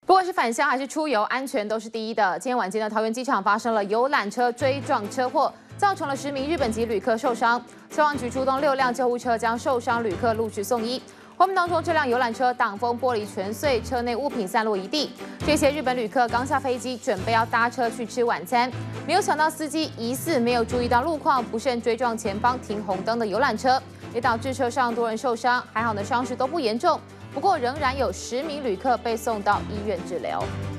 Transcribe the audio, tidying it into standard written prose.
不管是返乡还是出游，安全都是第一的。今天晚间的桃园机场发生了游览车追撞车祸，造成了10名日本籍旅客受伤。消防局出动6辆救护车，将受伤旅客陆续送医。画面当中，这辆游览车挡风玻璃全碎，车内物品散落一地。这些日本旅客刚下飞机，准备要搭车去吃晚餐，没有想到司机疑似没有注意到路况，不慎追撞前方停红灯的游览车，也导致车上多人受伤。还好呢，伤势都不严重。不过，仍然有10名旅客被送到医院治疗。